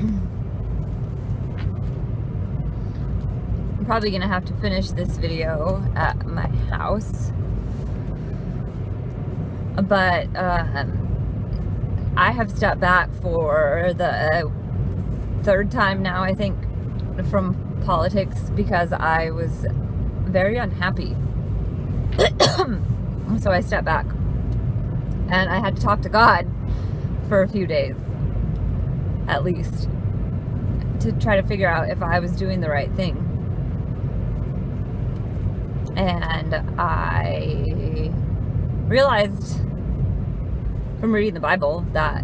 I'm probably gonna have to finish this video at my house, but I have stepped back for the third time now, I think, from politics because I was very unhappy. So I stepped back and I had to talk to God for a few days at least to try to figure out if I was doing the right thing. And I realized from reading the Bible that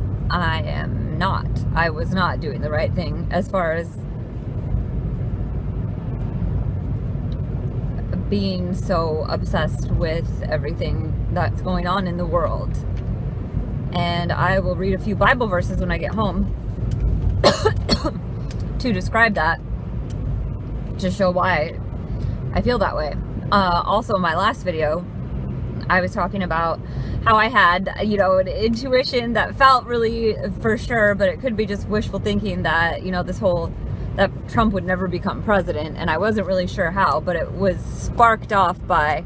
I was not doing the right thing as far as being so obsessed with everything that's going on in the world. And I will read a few Bible verses when I get home to describe that, to show why I feel that way. Also, in my last video, I was talking about how I had, you know, an intuition that felt really for sure, but it could be just wishful thinking that, you know, that Trump would never become president, and I wasn't really sure how, but it was sparked off by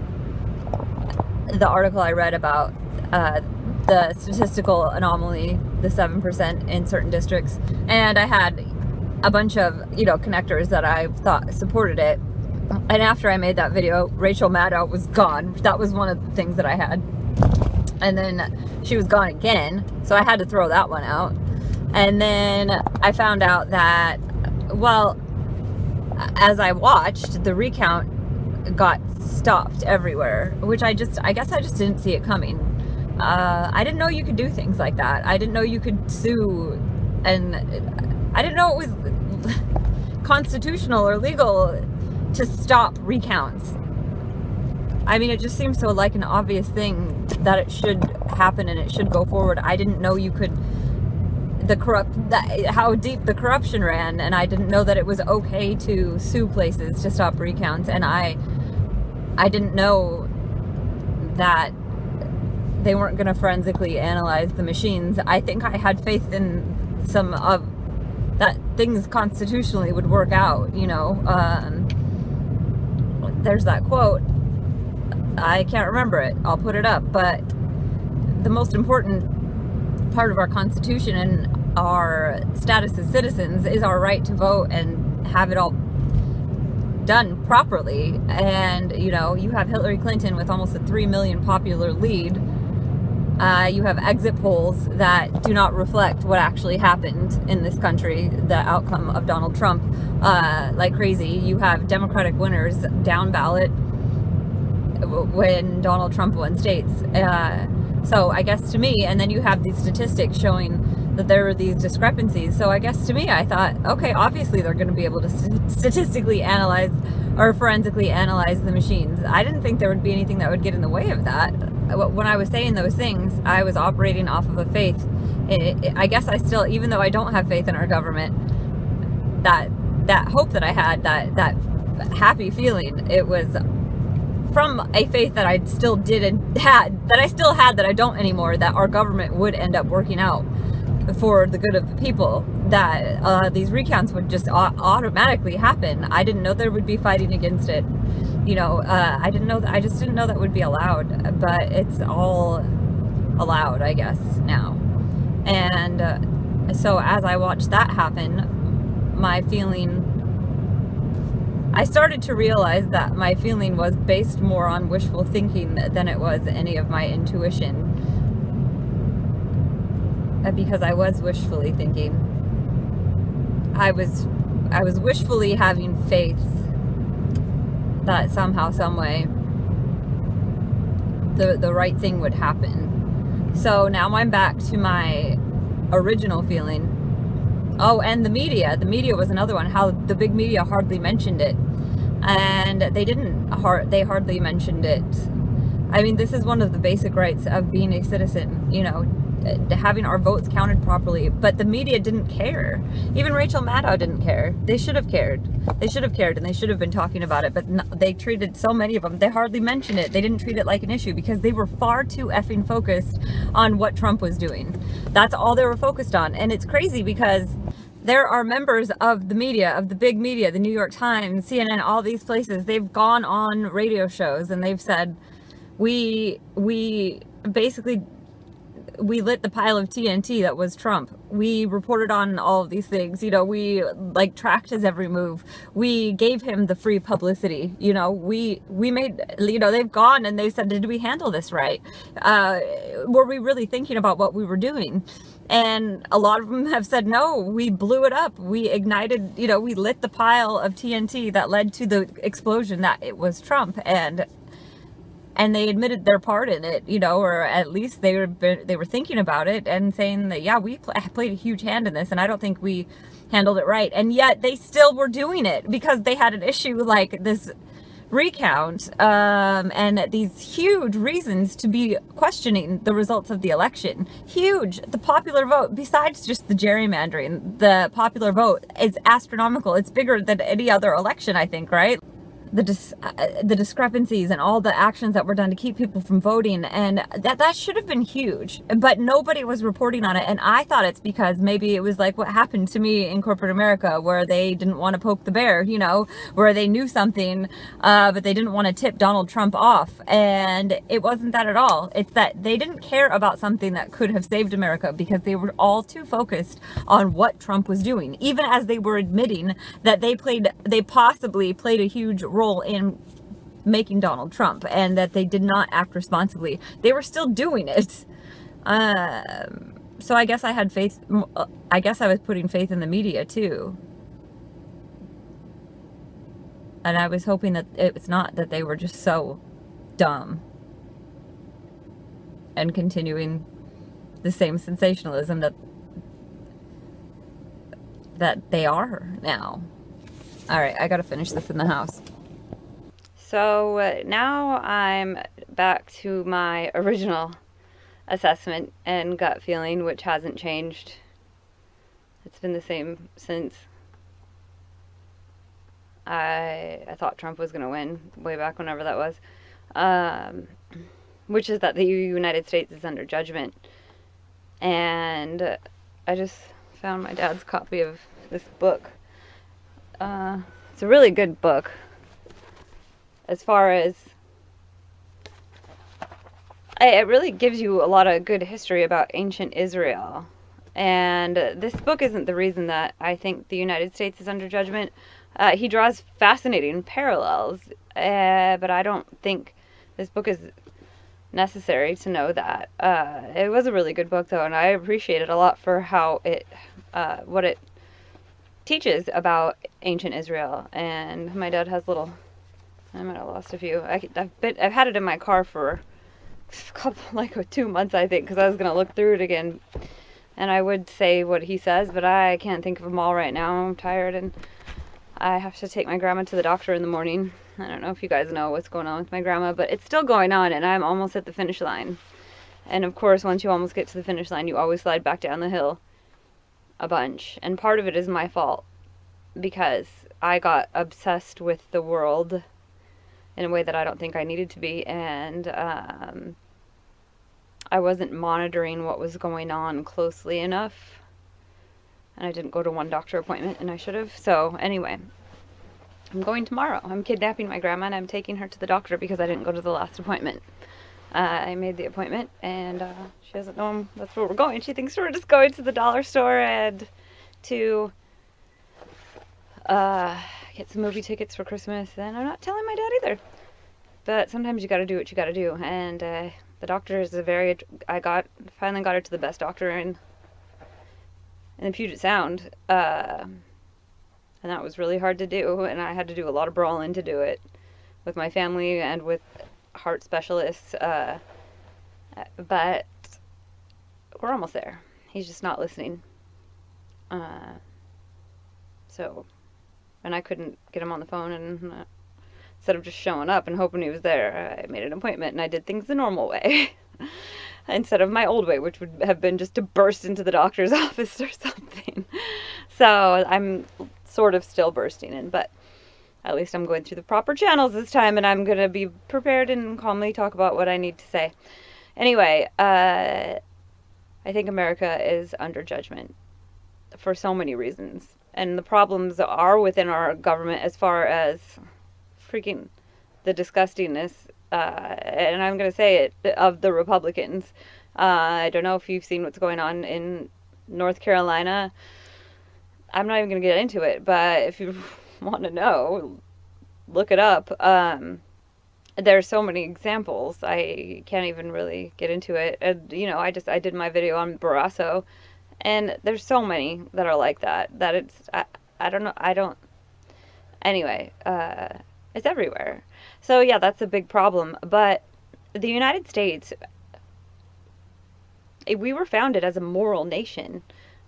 the article I read about the statistical anomaly, the 7% in certain districts, and I had a bunch of, you know, connectors that I thought supported it. And after I made that video, Rachel Maddow was gone. That was one of the things that I had. And then she was gone again, so I had to throw that one out. And then I found out that, well, as I watched, the recount got stopped everywhere, which I guess I just didn't see it coming. I didn't know you could do things like that. I didn't know you could sue, and I didn't know it was constitutional or legal to stop recounts. I mean, it just seems so like an obvious thing that it should happen and it should go forward. I didn't know you could, how deep the corruption ran, and I didn't know that it was okay to sue places to stop recounts, and I didn't know that they weren't going to forensically analyze the machines. I think I had faith in some of that things constitutionally would work out, you know. There's that quote, I can't remember it, I'll put it up, but the most important part of our Constitution and our status as citizens is our right to vote and have it all done properly. And, you know, you have Hillary Clinton with almost a 3 million popular lead. You have exit polls that do not reflect what actually happened in this country, the outcome of Donald Trump, like crazy. You have Democratic winners down ballot when Donald Trump won states. So I guess to me, and then you have these statistics showing that there were these discrepancies. So I guess to me, I thought, okay, obviously they're going to be able to statistically analyze or forensically analyze the machines. I didn't think there would be anything that would get in the way of that. When I was saying those things, I was operating off of a faith. I guess I still, even though I don't have faith in our government, that hope that I had, that happy feeling, it was from a faith that I still did and had, that I still had, that I don't anymore, that our government would end up working out for the good of the people, that these recounts would just automatically happen. I didn't know there would be fighting against it. You know, I just didn't know that would be allowed, but it's all allowed, I guess, now. And so as I watched that happen, my feeling, I started to realize that my feeling was based more on wishful thinking than it was any of my intuition, because I was wishfully thinking. I was wishfully having faith that somehow, some way, the right thing would happen. So now I'm back to my original feeling. Oh, and the media was another one, how the big media hardly mentioned it. And they hardly mentioned it. I mean, this is one of the basic rights of being a citizen, you know, having our votes counted properly, but the media didn't care. Even Rachel Maddow didn't care. They should have cared. They should have cared, and they should have been talking about it, but no, they treated so many of them, they hardly mentioned it. They didn't treat it like an issue because they were far too effing focused on what Trump was doing. That's all they were focused on. And it's crazy because there are members of the media, of the big media, the New York Times, CNN, all these places, they've gone on radio shows and they've said, we basically, we lit the pile of TNT that was Trump. We reported on all of these things, you know, we like tracked his every move. We gave him the free publicity, you know, we made, you know, they've gone and they said, did we handle this right? Were we really thinking about what we were doing? And a lot of them have said, no, we blew it up. We ignited, you know, we lit the pile of TNT that led to the explosion, that it was Trump. And they admitted their part in it, you know, or at least they were thinking about it and saying that, yeah, we played a huge hand in this, and I don't think we handled it right. And yet they still were doing it because they had an issue like this recount and these huge reasons to be questioning the results of the election. Huge. The popular vote, besides just the gerrymandering, the popular vote is astronomical. It's bigger than any other election, I think, right? The discrepancies and all the actions that were done to keep people from voting, and that should have been huge, but nobody was reporting on it. And I thought it's because maybe it was like what happened to me in corporate America, where they didn't want to poke the bear, you know, where they knew something but they didn't want to tip Donald Trump off. And it wasn't that at all. It's that they didn't care about something that could have saved America because they were all too focused on what Trump was doing, even as they were admitting that they possibly played a huge role in making Donald Trump, and that they did not act responsibly. They were still doing it. So I guess I had faith. I guess I was putting faith in the media too. And I was hoping that it was not, that they were just so dumb and continuing the same sensationalism that they are now. All right, I gotta finish this in the house. So now I'm back to my original assessment and gut feeling, which hasn't changed. It's been the same since I thought Trump was going to win, way back whenever that was, which is that the United States is under judgment. And I just found my dad's copy of this book. It's a really good book. As far as, it really gives you a lot of good history about ancient Israel. And this book isn't the reason that I think the United States is under judgment. He draws fascinating parallels, but I don't think this book is necessary to know that. It was a really good book, though, and I appreciate it a lot for how it, what it teaches about ancient Israel. And my dad has little... I might have lost a few. I've had it in my car for a couple, like 2 months, I think, because I was going to look through it again. And I would say what he says, but I can't think of them all right now. I'm tired, and I have to take my grandma to the doctor in the morning. I don't know if you guys know what's going on with my grandma, but it's still going on, and I'm almost at the finish line. And of course, once you almost get to the finish line, you always slide back down the hill a bunch. And part of it is my fault, because I got obsessed with the world in a way that I don't think I needed to be, and I wasn't monitoring what was going on closely enough, and I didn't go to one doctor appointment, and I should have. So anyway, I'm going tomorrow. I'm kidnapping my grandma, and I'm taking her to the doctor because I didn't go to the last appointment. I made the appointment, and she doesn't know that's where we're going. She thinks we're just going to the dollar store and to get some movie tickets for Christmas, and I'm not telling my dad either. But sometimes you gotta do what you gotta do, and the doctor is finally got her to the best doctor in the Puget Sound, and that was really hard to do, and I had to do a lot of brawling to do it with my family and with heart specialists, but we're almost there. He's just not listening. And I couldn't get him on the phone, and instead of just showing up and hoping he was there, I made an appointment, and I did things the normal way instead of my old way, which would have been just to burst into the doctor's office or something. So I'm sort of still bursting in, but at least I'm going through the proper channels this time, and I'm going to be prepared and calmly talk about what I need to say. Anyway, I think America is under judgment for so many reasons. And the problems are within our government as far as freaking the disgustingness, and I'm going to say it, of the Republicans. I don't know if you've seen what's going on in North Carolina. I'm not even going to get into it, but if you want to know, look it up. There's so many examples. I can't even really get into it. And, you know, I did my video on Barrasso, and there's so many that are like that, I don't know, anyway, it's everywhere. So yeah, that's a big problem. But the United States, we were founded as a moral nation.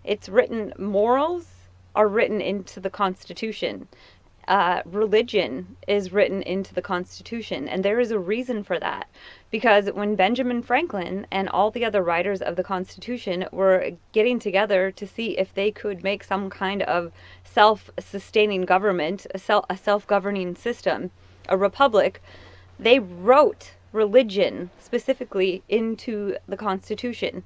Morals are written into the Constitution. Religion is written into the Constitution, and there is a reason for that. Because when Benjamin Franklin and all the other writers of the Constitution were getting together to see if they could make some kind of self-sustaining government, a self-governing system, a republic, they wrote religion specifically into the Constitution.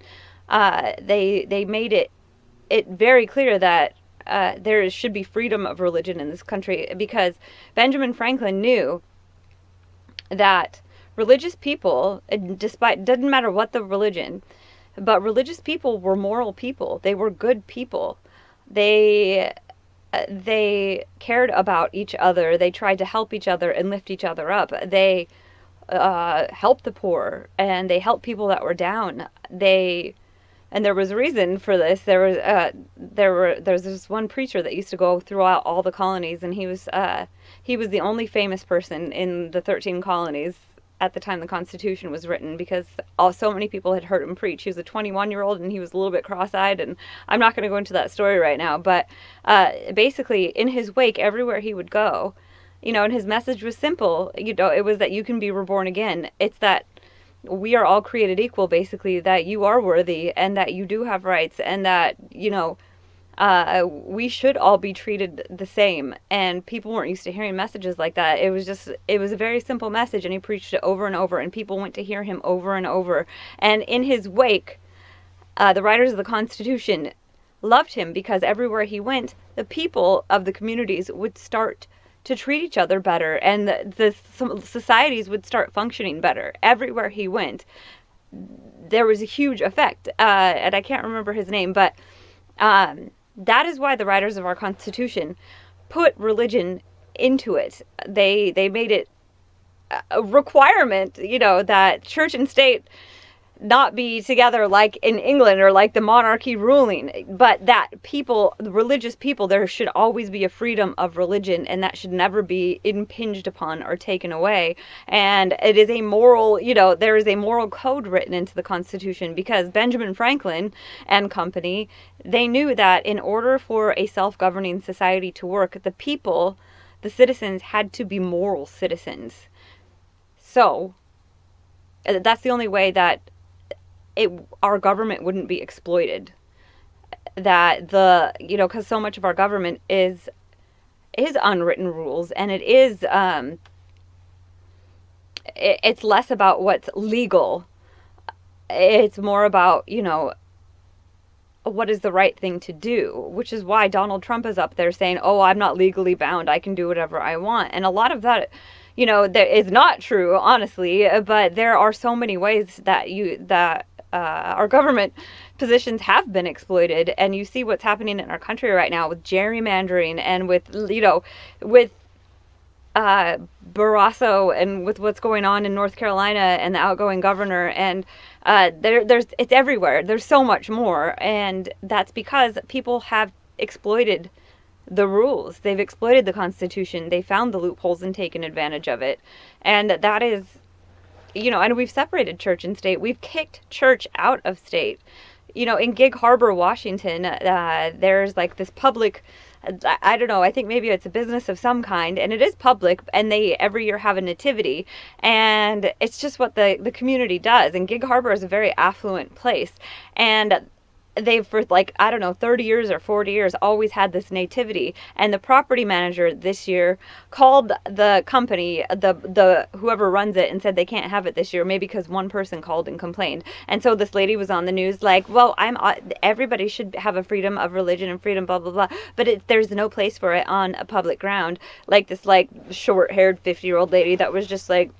They made it very clear that there should be freedom of religion in this country, because Benjamin Franklin knew that religious people, doesn't matter what the religion, but religious people were moral people. They were good people. They cared about each other. They tried to help each other and lift each other up. They helped the poor, and they helped people that were down. And there was a reason for this. There's this one preacher that used to go throughout all the colonies, and he was the only famous person in the 13 colonies at the time the Constitution was written, because so many people had heard him preach. He was a 21-year-old, and he was a little bit cross-eyed, and I'm not going to go into that story right now, but basically in his wake, everywhere he would go, you know, and his message was simple. You know, it was that you can be reborn again. It's that we are all created equal, basically, that you are worthy, and that you do have rights, and that, you know, we should all be treated the same. And people weren't used to hearing messages like that. It was a very simple message, and he preached it over and over, and people went to hear him over and over. And in his wake, the writers of the Constitution loved him, because everywhere he went, the people of the communities would start to treat each other better, and the societies would start functioning better. Everywhere he went, there was a huge effect, and I can't remember his name, but that is why the writers of our Constitution put religion into it. They made it a requirement, you know, that church and state not be together like in England, or like the monarchy ruling, but that people, the religious people, there should always be a freedom of religion, and that should never be impinged upon or taken away. And it is a moral, you know, there is a moral code written into the Constitution, because Benjamin Franklin and company, they knew that in order for a self-governing society to work, the people, the citizens, had to be moral citizens. So that's the only way that our government wouldn't be exploited. That you know, because so much of our government is unwritten rules, and it's less about what's legal. It's more about, you know, what is the right thing to do, which is why Donald Trump is up there saying, oh, I'm not legally bound, I can do whatever I want. And a lot of that, you know, that is not true, honestly, but there are so many ways that our government positions have been exploited, and you see what's happening in our country right now with gerrymandering, and with, you know, with Barrasso, and with what's going on in North Carolina and the outgoing governor, and it's everywhere. There's so much more, and that's because people have exploited the rules. They've exploited the Constitution. They found the loopholes and taken advantage of it, and that is, you know, and we've separated church and state. We've kicked church out of state. You know, in Gig Harbor, Washington, there's like this public, I don't know, I think maybe it's a business of some kind, and it is public, and they every year have a nativity, and it's just what the community does. And Gig Harbor is a very affluent place, and they've for like, I don't know, 30 years or 40 years always had this nativity, and the property manager this year called the company, the whoever runs it, and said they can't have it this year, maybe because one person called and complained. And so this lady was on the news like, well, everybody should have a freedom of religion and freedom, blah blah blah, but there's no place for it on a public ground. Like this like short-haired 50-year-old lady that was just like,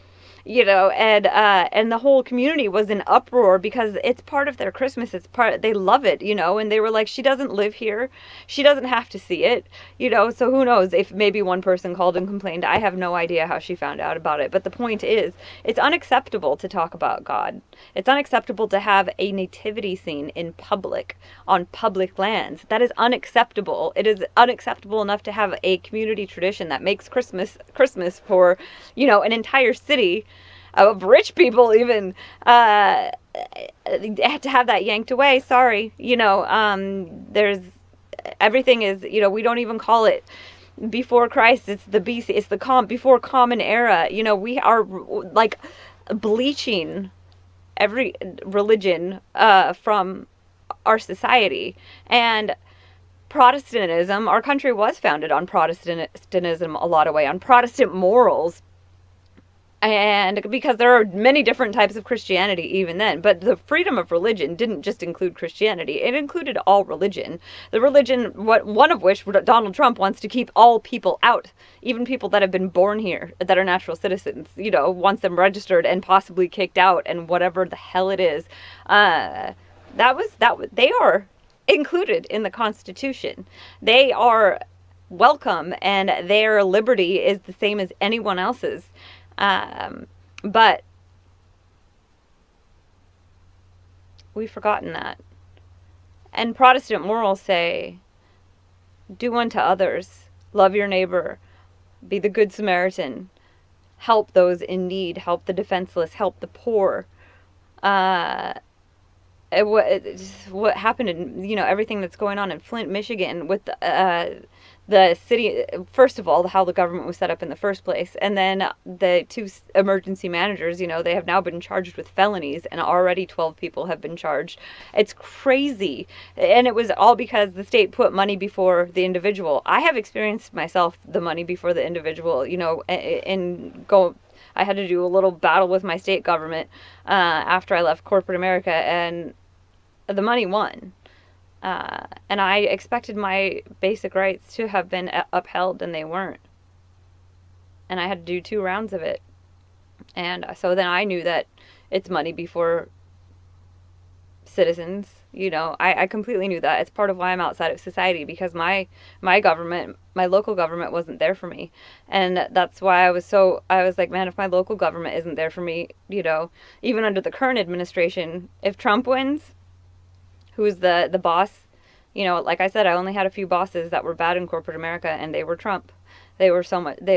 and the whole community was in uproar because it's part of their Christmas. They love it, and they were like, she doesn't live here. She doesn't have to see it, so who knows if maybe one person called and complained. I have no idea how she found out about it. But the point is, it's unacceptable to talk about God. It's unacceptable to have a nativity scene in public, on public lands. That is unacceptable. It is unacceptable enough to have a community tradition that makes Christmas for, an entire city of rich people even had to have that yanked away. Sorry, there's everything is, we don't even call it before Christ. It's the BC, it's the before Common Era. We are like bleaching every religion from our society. And Protestantism, our country was founded on Protestantism a lot of way, on Protestant morals. And because there are many different types of Christianity even then, but the freedom of religion didn't just include Christianity, it included all religion. The religion, one of which Donald Trump wants to keep all people out, even people that have been born here, that are natural citizens, wants them registered and possibly kicked out and whatever the hell it is. They are included in the Constitution. They are welcome, and their liberty is the same as anyone else's. But we've forgotten that. And Protestant morals say, do unto others, love your neighbor, be the good Samaritan, help those in need, help the defenseless, help the poor. What happened in, everything that's going on in Flint, Michigan with the city, first of all, how the government was set up in the first place, and then the two emergency managers, they have now been charged with felonies, and already 12 people have been charged. It's crazy. And it was all because the state put money before the individual. I have experienced myself the money before the individual, I had to do a little battle with my state government after I left corporate America, and the money won. And I expected my basic rights to have been upheld, and they weren't. And I had to do 2 rounds of it. And so then I knew that it's money before citizens. I completely knew that. It's part of why I'm outside of society, because my government, my local government wasn't there for me. And that's why I was like, man, if my local government isn't there for me, even under the current administration, if Trump wins, who's the boss, like I said, I only had a few bosses that were bad in corporate America, and they were Trump. They were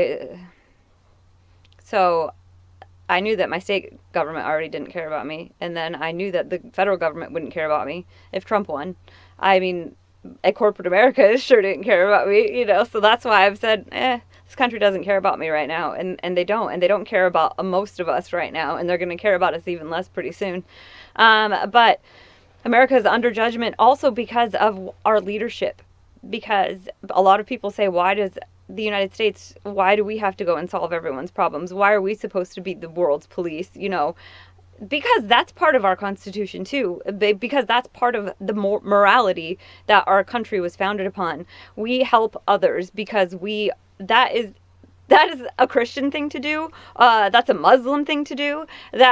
so I knew that my state government already didn't care about me, and then I knew that the federal government wouldn't care about me if Trump won. I mean, corporate America sure didn't care about me, so that's why I've said, this country doesn't care about me right now, and they don't care about most of us right now, and they're going to care about us even less pretty soon. But America is under judgment also because of our leadership. Because a lot of people say, why do we have to go and solve everyone's problems? Why are we supposed to be the world's police? Because that's part of our Constitution too. Because that's part of the morality that our country was founded upon. We help others because that is a Christian thing to do. That's a Muslim thing to do.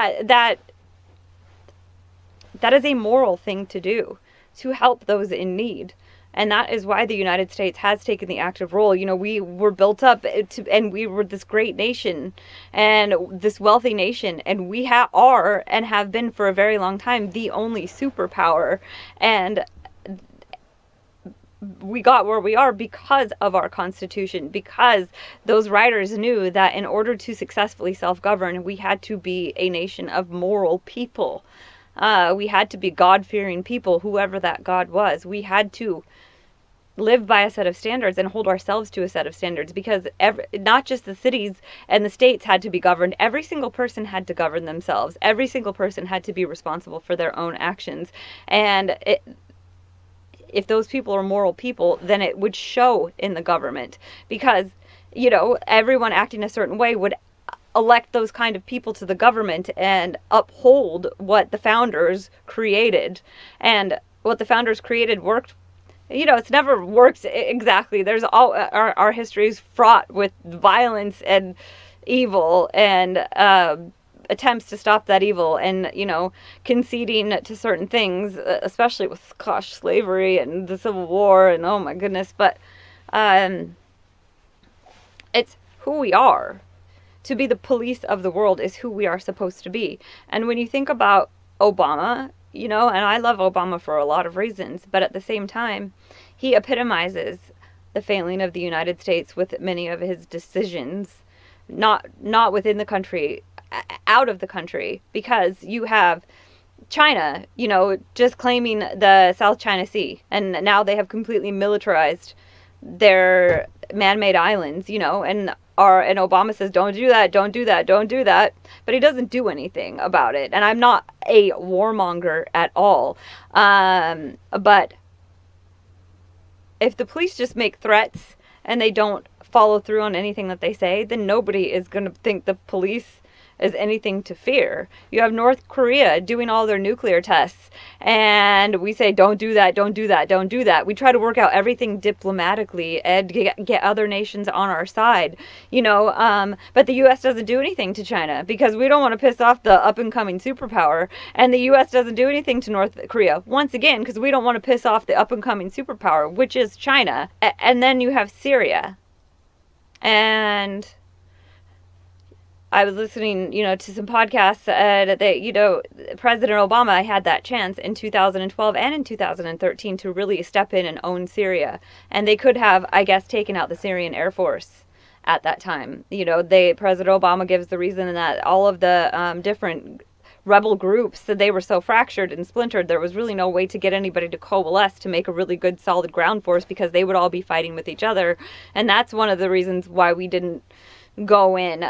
That is a moral thing to do, to help those in need. And that is why the United States has taken the active role. We were built up and we were this great nation and this wealthy nation. And we are and have been for a very long time the only superpower. And we got where we are because of our Constitution, because those writers knew that in order to successfully self-govern, we had to be a nation of moral people. We had to be God-fearing people, whoever that God was. We had to live by a set of standards and hold ourselves to a set of standards, because not just the cities and the states had to be governed, every single person had to govern themselves. Every single person had to be responsible for their own actions. And if those people are moral people, then it would show in the government, because, you know, everyone acting a certain way would elect those kind of people to the government and uphold what the founders created. And what the founders created worked. You know, it's never worked exactly. There's all our history is fraught with violence and evil, and attempts to stop that evil, and, you know, conceding to certain things, especially with, gosh, slavery and the Civil War, and oh my goodness. But it's who we are. To be the police of the world is who we are supposed to be. And when you think about Obama, you know, and I love Obama for a lot of reasons, but at the same time, he epitomizes the failing of the United States with many of his decisions, not within the country, out of the country, because you have China, you know, just claiming the South China Sea, and now they have completely militarized their man-made islands, you know, and Obama says, don't do that, don't do that, don't do that, but he doesn't do anything about it. And I'm not a warmonger at all, but if the police just make threats and they don't follow through on anything that they say, then nobody is going to think the police is anything to fear. You have North Korea doing all their nuclear tests, and we say, don't do that, don't do that, don't do that. We try to work out everything diplomatically and get other nations on our side, you know, but the U.S. doesn't do anything to China because we don't want to piss off the up-and-coming superpower, and the U.S. doesn't do anything to North Korea, once again, because we don't want to piss off the up-and-coming superpower, which is China. And then you have Syria. And I was listening, you know, to some podcasts that, you know, President Obama had that chance in 2012 and in 2013 to really step in and own Syria. And they could have, I guess, taken out the Syrian Air Force at that time. You know, President Obama gives the reason that all of the different rebel groups, that they were so fractured and splintered, there was really no way to get anybody to coalesce to make a really good solid ground force, because they would all be fighting with each other. And that's one of the reasons why we didn't go in,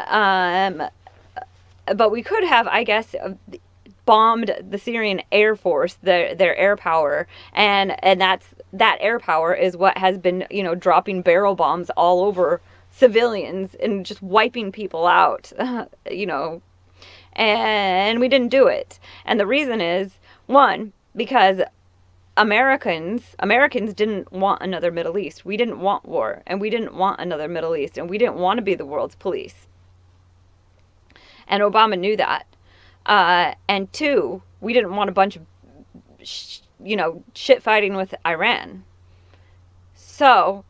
but we could have, I guess, bombed the Syrian Air Force, their air power, and that air power is what has been, you know, dropping barrel bombs all over civilians and just wiping people out, you know, and we didn't do it. And the reason is, one, because Americans didn't want another Middle East. We didn't want war, and we didn't want another Middle East, and we didn't want to be the world's police. And Obama knew that. And two, we didn't want a bunch of, you know, shit fighting with Iran. So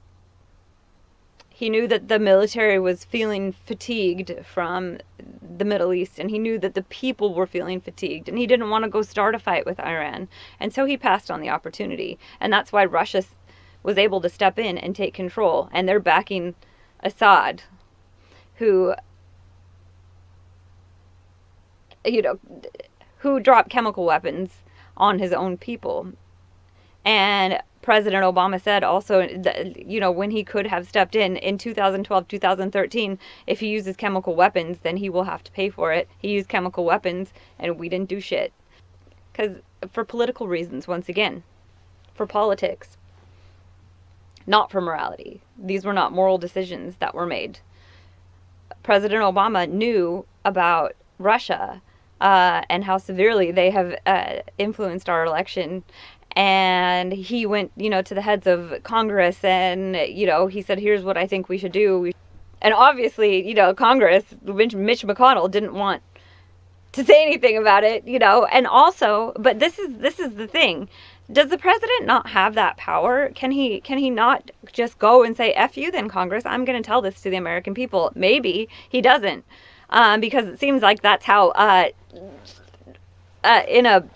he knew that the military was feeling fatigued from the Middle East, and he knew that the people were feeling fatigued, and he didn't want to go start a fight with Iran. And so he passed on the opportunity. And that's why Russia was able to step in and take control. And they're backing Assad, who, you know, who dropped chemical weapons on his own people. And President Obama said also, you know, when he could have stepped in 2012, 2013, if he uses chemical weapons, then he will have to pay for it. He used chemical weapons, and we didn't do shit. Because for political reasons, once again, for politics, not for morality. These were not moral decisions that were made. President Obama knew about Russia and how severely they have influenced our election. And he went, you know, to the heads of Congress, and, you know, he said, here's what I think we should do. And obviously, you know, Congress, Mitch McConnell didn't want to say anything about it, you know. And also, but this is the thing. Does the president not have that power? Can he not just go and say, F you then, Congress, I'm going to tell this to the American people? Maybe he doesn't, because it seems like that's how, in a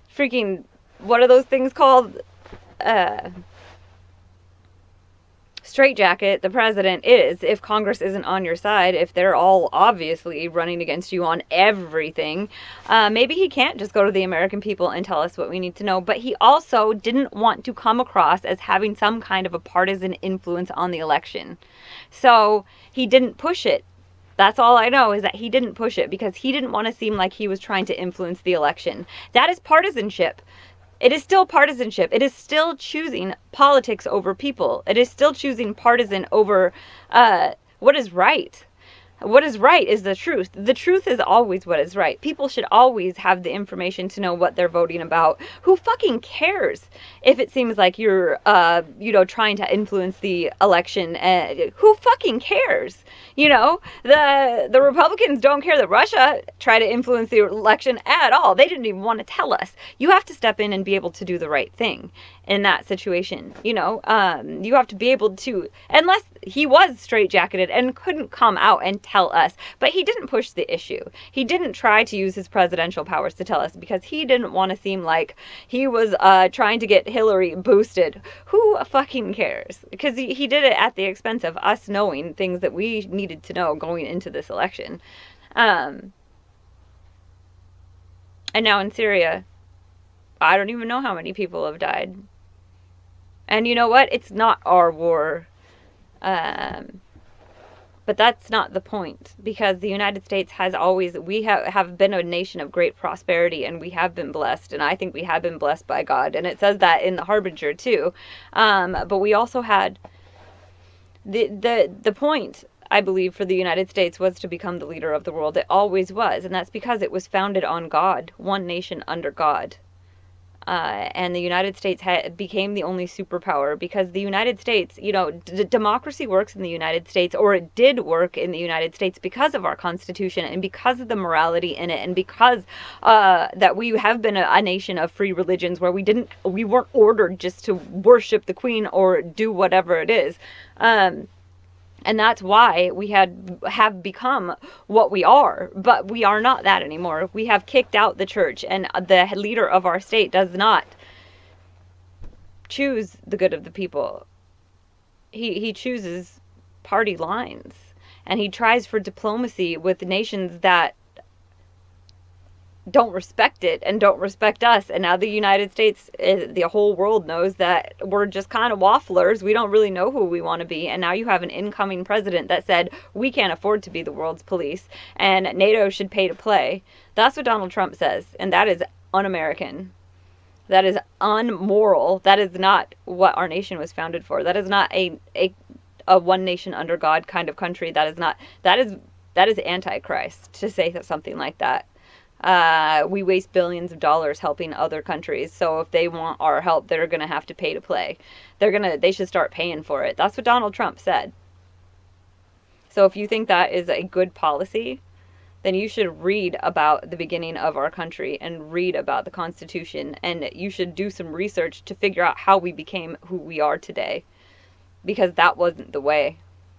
freaking, what are those things called? straitjacket the president is if Congress isn't on your side, if they're all obviously running against you on everything. Maybe he can't just go to the American people and tell us what we need to know, but he also didn't want to come across as having some kind of a partisan influence on the election. So he didn't push it. That's all I know, is that he didn't push it because he didn't want to seem like he was trying to influence the election. That is partisanship. It is still partisanship. It is still choosing politics over people. It is still choosing partisan over what is right. What is right is the truth. The truth is always what is right. People should always have the information to know what they're voting about. Who fucking cares if it seems like you're, trying to influence the election? Who fucking cares? You know, the Republicans don't care that Russia tried to influence the election at all. They didn't even want to tell us. You have to step in and be able to do the right thing in that situation. You know, you have to be able to, unless he was straitjacketed and couldn't come out and tell us, but he didn't push the issue. He didn't try to use his presidential powers to tell us because he didn't want to seem like he was trying to get Hillary boosted. Who fucking cares? Because he did it at the expense of us knowing things that we needed to know going into this election. And now in Syria, I don't even know how many people have died. And you know what? It's not our war. But that's not the point, because the United States has always, we have been a nation of great prosperity, and we have been blessed, and I think we have been blessed by God, and it says that in the Harbinger too. But we also had, the point, I believe, for the United States was to become the leader of the world. It always was, and that's because it was founded on God, one nation under God. And the United States became the only superpower because the United States, you know, democracy works in the United States, or it did work in the United States because of our Constitution and because of the morality in it, and because that we have been a nation of free religions where we weren't ordered just to worship the Queen or do whatever it is. And that's why we have become what we are, but we are not that anymore. We have kicked out the church, and the leader of our state does not choose the good of the people. He chooses party lines, and he tries for diplomacy with nations that don't respect it and don't respect us. And now the United States, the whole world knows that we're just kind of wafflers. We don't really know who we want to be. And now you have an incoming president that said we can't afford to be the world's police and NATO should pay to play. That's what Donald Trump says, and that is un-American. That is unmoral. That is not what our nation was founded for. That is not a one nation under God kind of country. That is antichrist to say something like that. We waste billions of dollars helping other countries. So if they want our help, they're going to have to pay to play. They should start paying for it. That's what Donald Trump said. So if you think that is a good policy, then you should read about the beginning of our country and read about the Constitution. And you should do some research to figure out how we became who we are today. Because that wasn't the way.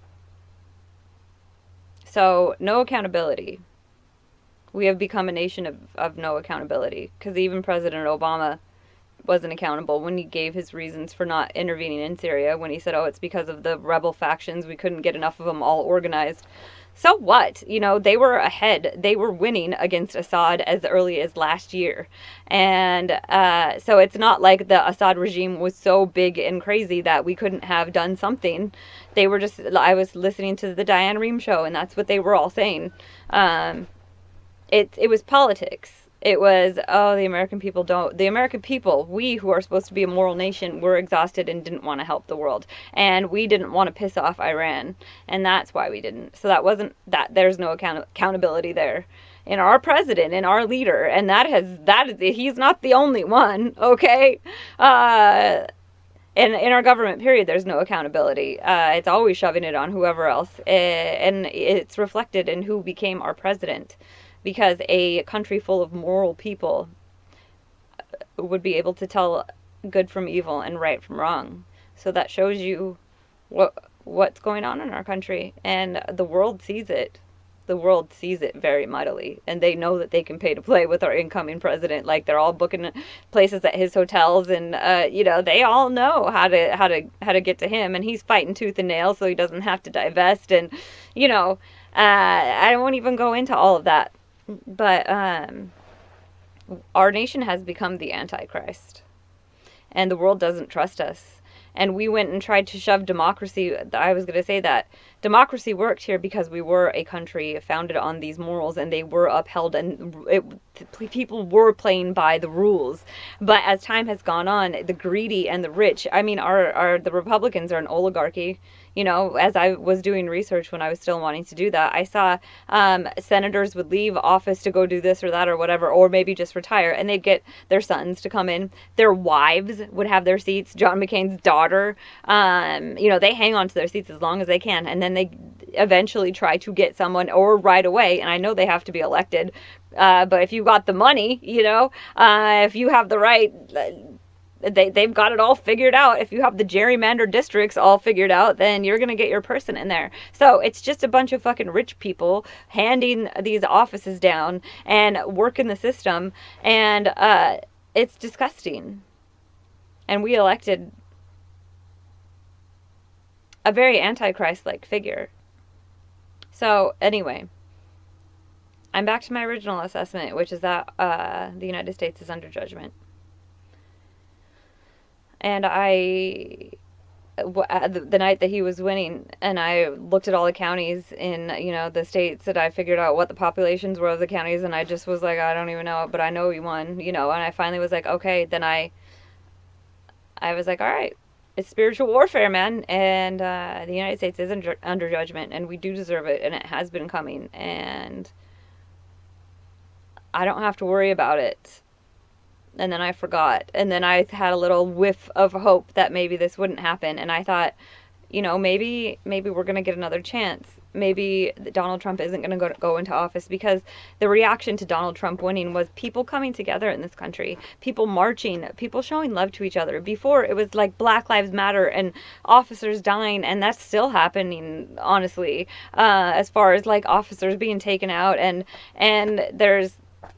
So no accountability. We have become a nation of no accountability, because even President Obama wasn't accountable when he gave his reasons for not intervening in Syria, when he said, oh, it's because of the rebel factions, we couldn't get enough of them all organized. So what? You know, they were ahead. They were winning against Assad as early as last year. And so it's not like the Assad regime was so big and crazy that we couldn't have done something. They were just, I was listening to the Diane Rehm show, and that's what they were all saying. It was politics. It was, oh, the American people, we who are supposed to be a moral nation, were exhausted and didn't want to help the world. And we didn't want to piss off Iran. And that's why we didn't. So there's no accountability there. In our president, in our leader, and he's not the only one, okay? In our government, period, there's no accountability. It's always shoving it on whoever else. And it's reflected in who became our president. Because a country full of moral people would be able to tell good from evil and right from wrong. So that shows you what's going on in our country. And the world sees it. The world sees it very mightily, and they know that they can pay to play with our incoming president. Like, they're all booking places at his hotels, and they all know how to get to him, and he's fighting tooth and nail so he doesn't have to divest. And I won't even go into all of that, but our nation has become the Antichrist, and the world doesn't trust us. And we went and tried to shove democracy. I was going to say that democracy worked here because we were a country founded on these morals, and they were upheld, and people were playing by the rules. But as time has gone on, the greedy and the rich, I mean, the Republicans are an oligarchy. As I was doing research when I was still wanting to do that, I saw senators would leave office to go do this or that or whatever, or maybe just retire, and they'd get their sons to come in. Their wives would have their seats. John McCain's daughter, they hang on to their seats as long as they can, and then they eventually try to get someone, or right away, and I know they have to be elected, but if you got the money, if you have the right... They've got it all figured out. If you have the gerrymandered districts all figured out, then you're going to get your person in there. So it's just a bunch of fucking rich people handing these offices down and working the system. And it's disgusting. And we elected a very Antichrist-like figure. So anyway, I'm back to my original assessment, which is that the United States is under judgment. And the night that he was winning, and I looked at all the counties in, the states, that I figured out what the populations were of the counties, and I just was like, I don't even know, but I know he won, and I finally was like, okay, then I was like, all right, it's spiritual warfare, man, and the United States is under judgment, and we do deserve it, and it has been coming, and I don't have to worry about it. And then I forgot. And then I had a little whiff of hope that maybe this wouldn't happen. And I thought, maybe we're going to get another chance. Maybe Donald Trump isn't going to go into office, because the reaction to Donald Trump winning was people coming together in this country, people marching, people showing love to each other. Before, it was like Black Lives Matter and officers dying, and that's still happening, honestly, as far as like officers being taken out, and there's,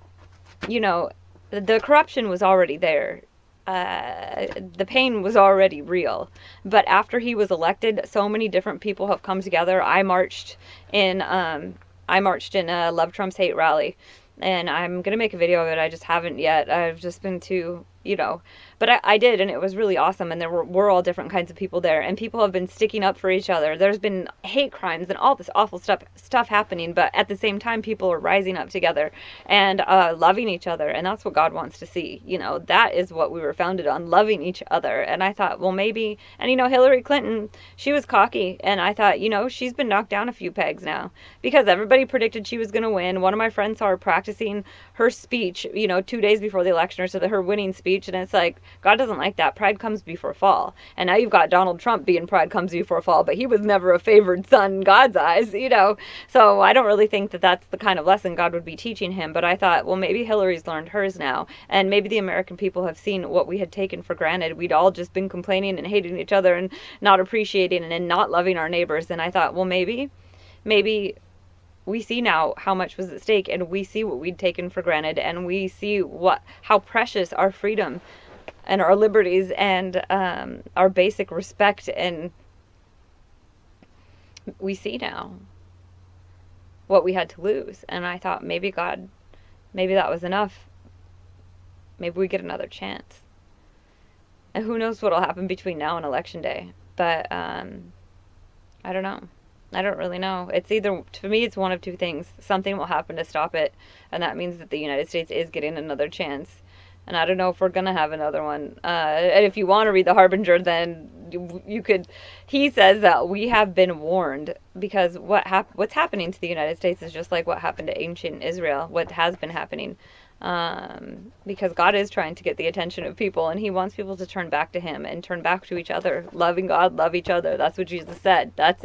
the corruption was already there. The pain was already real. But after he was elected, so many different people have come together. I marched in a Love Trump's Hate rally, and I'm gonna make a video of it. I just haven't yet. I've just been too, but I did, and it was really awesome, and there were all different kinds of people there, and people have been sticking up for each other. There's been hate crimes and all this awful stuff happening, but at the same time, people are rising up together and loving each other, and that's what God wants to see. That is what we were founded on, loving each other. And I thought, well, maybe, and Hillary Clinton, she was cocky, and I thought, she's been knocked down a few pegs now, because everybody predicted she was going to win. One of my friends saw her practicing her speech, 2 days before the election, or so that her winning speech, and it's like, God doesn't like that. Pride comes before fall. And now you've got Donald Trump being pride comes before fall, but he was never a favored son in God's eyes, So I don't really think that that's the kind of lesson God would be teaching him. But I thought, well, maybe Hillary's learned hers now. And maybe the American people have seen what we had taken for granted. We'd all just been complaining and hating each other and not appreciating and not loving our neighbors. And I thought, well, maybe we see now how much was at stake, and we see what we'd taken for granted, and we see how precious our freedom and our liberties and our basic respect, and we see now what we had to lose. And I thought, maybe God, maybe that was enough. Maybe we get another chance. And who knows what'll happen between now and Election Day. But I don't know. I don't really know. It's either, to me, it's one of two things. Something will happen to stop it, and that means that the United States is getting another chance. And I don't know if we're going to have another one. And if you want to read The Harbinger, then you could... He says that we have been warned, because what's happening to the United States is just like what happened to ancient Israel, what has been happening. Because God is trying to get the attention of people, and he wants people to turn back to him and turn back to each other. Loving God, love each other. That's what Jesus said. That's it.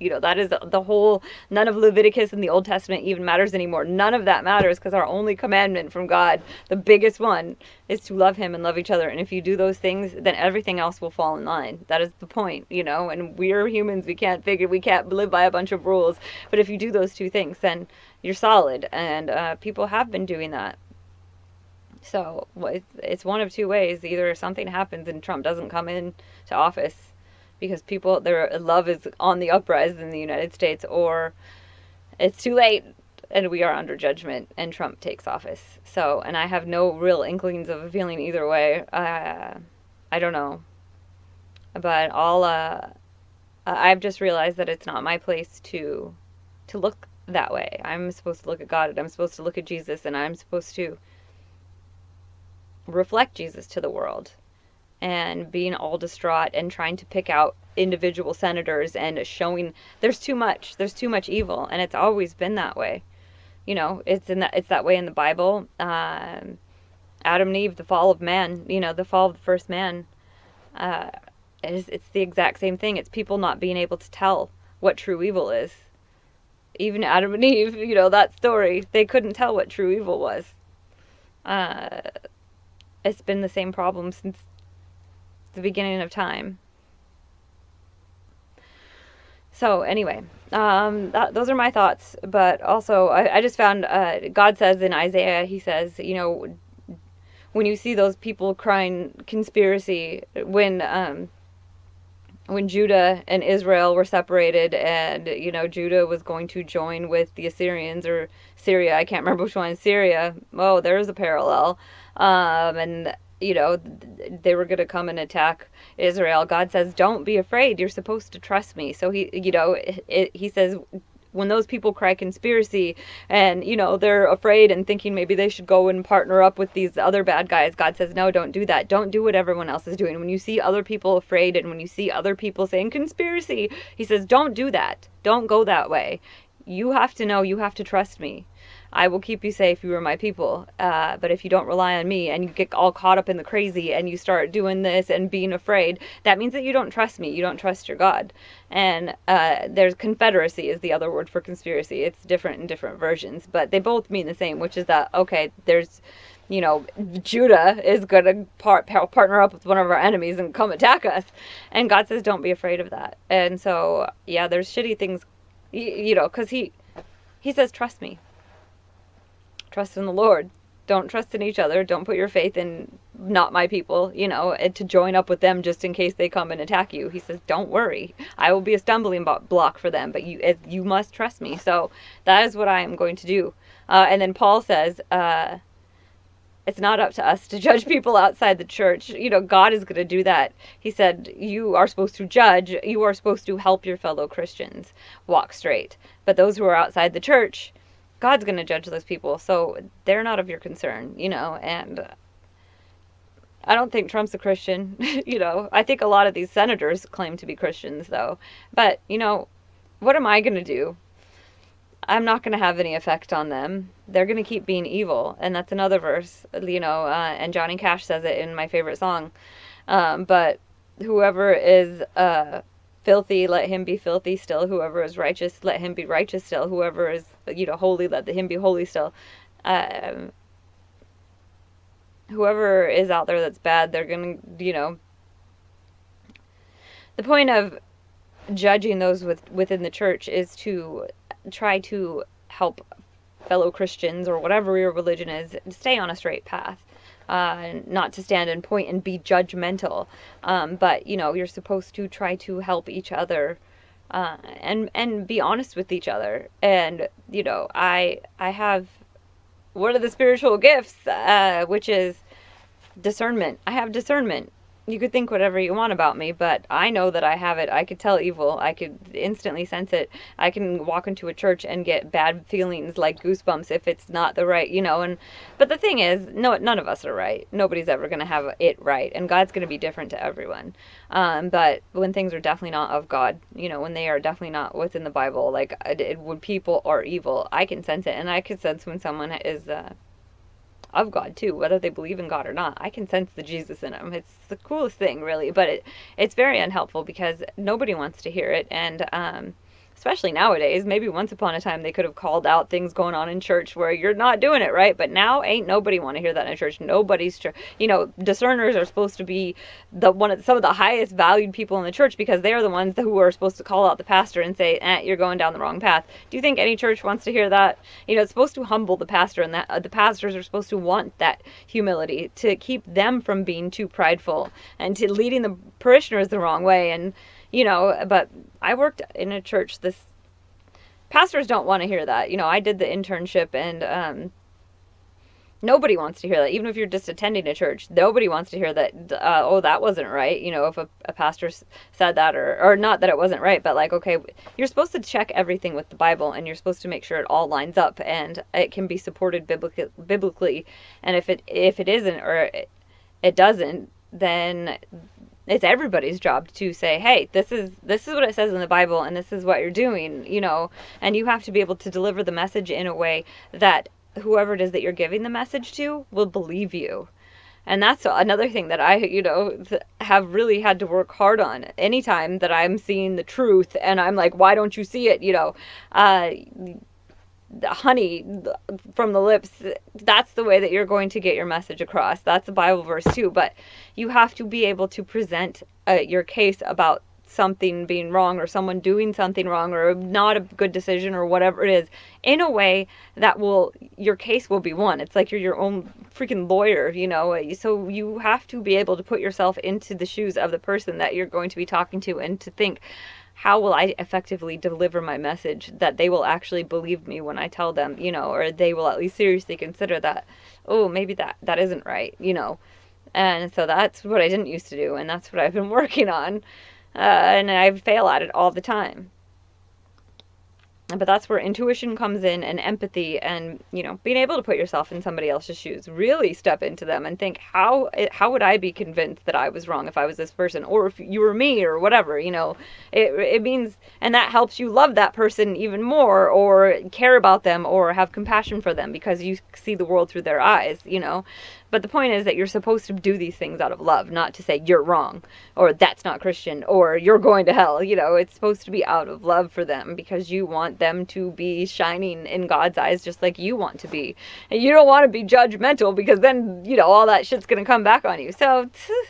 You know, that is the whole, none of Leviticus in the Old Testament even matters anymore. None of that matters, because our only commandment from God, the biggest one, is to love him and love each other. And if you do those things, then everything else will fall in line. That is the point, you know, and we're humans. We can't live by a bunch of rules. But if you do those two things, then you're solid. And people have been doing that. So it's one of two ways. Either something happens and Trump doesn't come in to office because their love is on the uprise in the United States, or it's too late and we are under judgment and Trump takes office. So, and I have no real inklings of a feeling either way. I don't know. But I've just realized that it's not my place to look that way. I'm supposed to look at God, and I'm supposed to look at Jesus, and I'm supposed to reflect Jesus to the world. And being all distraught and trying to pick out individual senators and showing there's too much evil, and it's always been that way. You know, it's that way in the Bible. Adam and Eve, the fall of man, you know, the fall of the first man, it's the exact same thing. It's people not being able to tell what true evil is. Even Adam and Eve, you know, that story, they couldn't tell what true evil was. It's been the same problem since the beginning of time. So anyway, those are my thoughts. But also, I just found God says in Isaiah, he says, you know, when you see those people crying conspiracy, when Judah and Israel were separated, and you know, Judah was going to join with the Assyrians or Syria, I can't remember which one, Syria. Oh, there's a parallel. And you know, they were going to come and attack Israel. God says, don't be afraid. You're supposed to trust me. So he says, when those people cry conspiracy and, you know, they're afraid and thinking maybe they should go and partner up with these other bad guys, God says, no, don't do that. Don't do what everyone else is doing. When you see other people afraid and when you see other people saying conspiracy, he says, don't do that. Don't go that way. You have to know, you have to trust me. I will keep you safe, you are my people. But if you don't rely on me and you get all caught up in the crazy and you start doing this and being afraid, that means that you don't trust me. You don't trust your God. And there's confederacy is the other word for conspiracy. It's different in different versions, but they both mean the same, which is that, okay, there's, you know, Judah is going to partner up with one of our enemies and come attack us. And God says, don't be afraid of that. And so, yeah, there's shitty things, you know, because he says, trust me. Trust in the Lord. Don't trust in each other. Don't put your faith in not my people, you know, and to join up with them just in case they come and attack you. He says, don't worry. I will be a stumbling block for them, but you must trust me. So that is what I am going to do. And then Paul says, it's not up to us to judge people outside the church. You know, God is going to do that. He said, you are supposed to judge. You are supposed to help your fellow Christians walk straight. But those who are outside the church, God's going to judge those people, so they're not of your concern, you know. And I don't think Trump's a Christian, you know. I think a lot of these senators claim to be Christians, though. But, you know, what am I going to do? I'm not going to have any effect on them. They're going to keep being evil, and that's another verse, you know, and Johnny Cash says it in my favorite song. But whoever is filthy, let him be filthy still. Whoever is righteous, let him be righteous still. Whoever is, you know, holy, let him be holy still. Whoever is out there that's bad, they're gonna, you know. The point of judging those within the church is to try to help fellow Christians or whatever your religion is stay on a straight path. Not to stand and point and be judgmental, but you know, you're supposed to try to help each other and be honest with each other. And you know, I have one of the spiritual gifts, which is discernment. I have discernment. You could think whatever you want about me, but I know that I have it. I could tell evil. I could instantly sense it. I can walk into a church and get bad feelings like goosebumps if it's not the right, you know. But the thing is, no, none of us are right. Nobody's ever going to have it right, and God's going to be different to everyone. But when things are definitely not of God, you know, when they are definitely not within the Bible, like when people are evil, I can sense it, and I can sense when someone is of God too, whether they believe in God or not. I can sense the Jesus in them. It's the coolest thing, really, but it's very unhelpful because nobody wants to hear it. And especially nowadays. Maybe once upon a time they could have called out things going on in church where you're not doing it right, but now ain't nobody want to hear that in church. Nobody's, discerners are supposed to be some of the highest valued people in the church, because they are the ones who are supposed to call out the pastor and say, you're going down the wrong path. Do you think any church wants to hear that? It's supposed to humble the pastor, and that the pastors are supposed to want that humility to keep them from being too prideful and to leading the parishioners the wrong way. And but I worked in a church. Pastors don't want to hear that. I did the internship, and nobody wants to hear that. Even if you're just attending a church, nobody wants to hear that, that wasn't right. If a pastor said that, or not that it wasn't right, but like, okay, you're supposed to check everything with the Bible, and you're supposed to make sure it all lines up and it can be supported biblically. And if it isn't, or it doesn't, then it's everybody's job to say, hey, this is what it says in the Bible, and this is what you're doing, and you have to be able to deliver the message in a way that whoever it is that you're giving the message to will believe you. And that's another thing that I, have really had to work hard on. Anytime that I'm seeing the truth and I'm like, why don't you see it? The honey from the lips, that's the way that you're going to get your message across. That's a Bible verse too, but you have to be able to present your case about something being wrong, or someone doing something wrong, or not a good decision, or whatever it is, in a way that your case will be won. It's like you're your own freaking lawyer, so you have to be able to put yourself into the shoes of the person that you're going to be talking to, and to think, how will I effectively deliver my message that they will actually believe me when I tell them, or they will at least seriously consider that, oh, maybe that isn't right, And so that's what I didn't used to do, and that's what I've been working on. And I fail at it all the time. But that's where intuition comes in, and empathy, and being able to put yourself in somebody else's shoes, really step into them and think, how would I be convinced that I was wrong if I was this person, or if you were me, or whatever. It means, and that helps you love that person even more, or care about them, or have compassion for them, because you see the world through their eyes. But the point is that you're supposed to do these things out of love, not to say you're wrong, or that's not Christian, or you're going to hell. It's supposed to be out of love for them, because you want them to be shining in God's eyes just like you want to be. And you don't want to be judgmental, because then, all that shit's going to come back on you. So,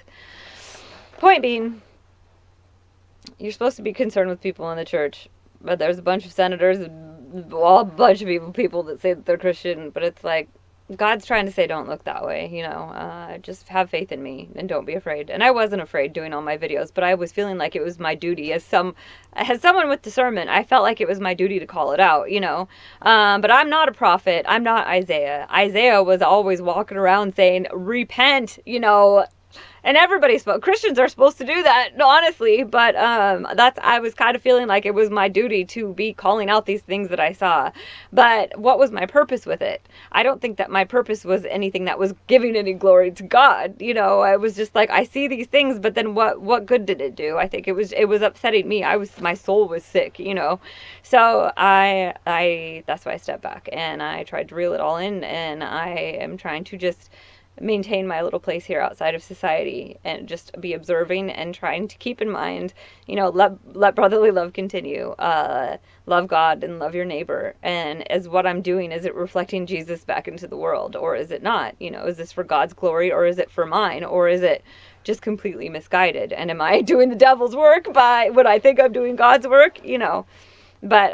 point being, you're supposed to be concerned with people in the church. But there's a bunch of senators, a bunch of people that say that they're Christian, but it's like, God's trying to say, don't look that way, just have faith in me and don't be afraid. And I wasn't afraid doing all my videos, but I was feeling like it was my duty as someone with discernment. I felt like it was my duty to call it out, but I'm not a prophet. I'm not Isaiah. Isaiah was always walking around saying, repent, and Christians are supposed to do that, honestly, but I was kind of feeling like it was my duty to be calling out these things that I saw. But what was my purpose with it? I don't think that my purpose was anything that was giving any glory to God. I was just like, I see these things, but then what good did it do? I think it was upsetting me. My soul was sick, So that's why I stepped back, and I tried to reel it all in, and I am trying to just maintain my little place here outside of society, and just be observing and trying to keep in mind, let brotherly love continue, love God and love your neighbor. And as what I'm doing, is it reflecting Jesus back into the world, or is it not? Is this for God's glory, or is it for mine, or is it just completely misguided? And am I doing the devil's work by what I think I'm doing God's work? But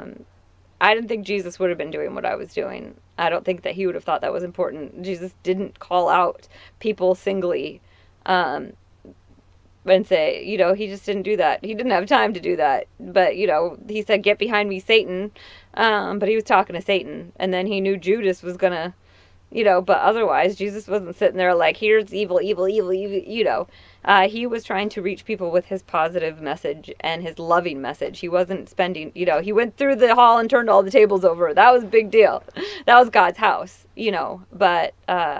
I didn't think Jesus would have been doing what I was doing. I don't think that he would have thought that was important. Jesus didn't call out people singly and say, he just didn't do that. He didn't have time to do that. But, he said, get behind me, Satan. But he was talking to Satan. And then he knew Judas was going to, but otherwise, Jesus wasn't sitting there like, here's evil, evil, evil, evil, he was trying to reach people with his positive message and his loving message. He wasn't spending, he went through the hall and turned all the tables over. That was a big deal. That was God's house, but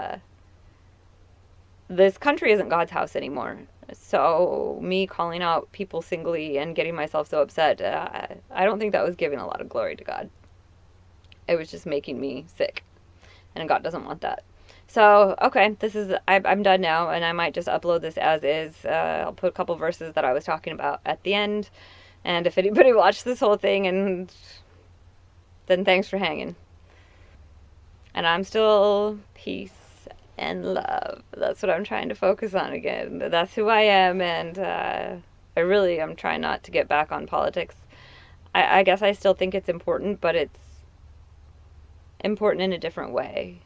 this country isn't God's house anymore. So me calling out people singly and getting myself so upset, I don't think that was giving a lot of glory to God. It was just making me sick, and God doesn't want that. So, okay, I'm done now, and I might just upload this as is. I'll put a couple verses that I was talking about at the end, And if anybody watched this whole thing, and then thanks for hanging. And I'm still peace and love. That's what I'm trying to focus on again. That's who I am, and I really am trying not to get back on politics. I guess I still think it's important, but it's important in a different way.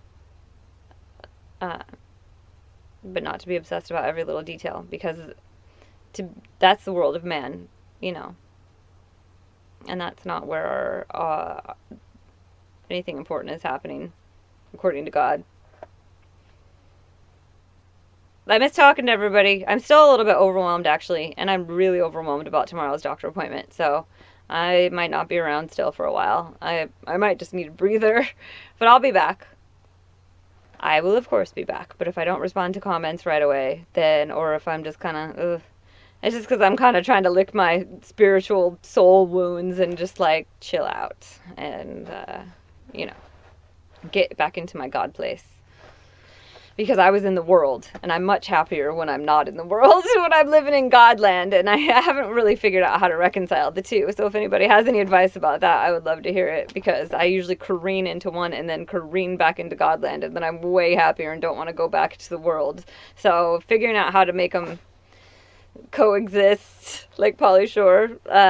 But not to be obsessed about every little detail, because that's the world of man, you know. And that's not where anything important is happening, according to God. I miss talking to everybody. I'm still a little bit overwhelmed, actually, and I'm really overwhelmed about tomorrow's doctor appointment, so I might not be around still for a while. I might just need a breather, but I'll be back. I will, of course, be back, but if I don't respond to comments right away, then, or if I'm just kind of, it's just because I'm kind of trying to lick my spiritual soul wounds and just, like, chill out and, you know, get back into my God place. Because I was in the world, and I'm much happier when I'm not in the world, when I'm living in Godland, and I haven't really figured out how to reconcile the two. So if anybody has any advice about that, I would love to hear it, because I usually careen into one and then careen back into Godland, and then I'm way happier and don't want to go back to the world. So figuring out how to make them coexist, like Pauly Shore,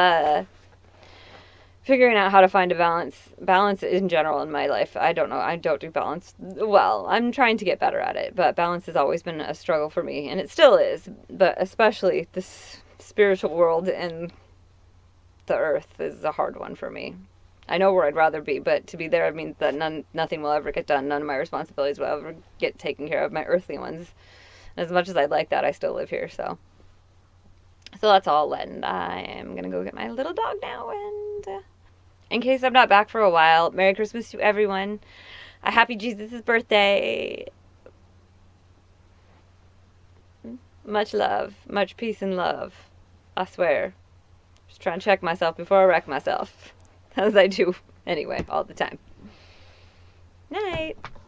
figuring out how to find a balance in general in my life. I don't know, I don't do balance well. I'm trying to get better at it, but balance has always been a struggle for me, and it still is, but especially this spiritual world and the earth is a hard one for me. I know where I'd rather be, but to be there means that nothing will ever get done. None of my responsibilities will ever get taken care of, my earthly ones. And as much as I'd like that, I still live here, so that's all, and I am gonna go get my little dog now, and in case I'm not back for a while, Merry Christmas to everyone. A happy Jesus' birthday. Much love. Much peace and love. I swear. Just trying to check myself before I wreck myself. As I do anyway, all the time. Night.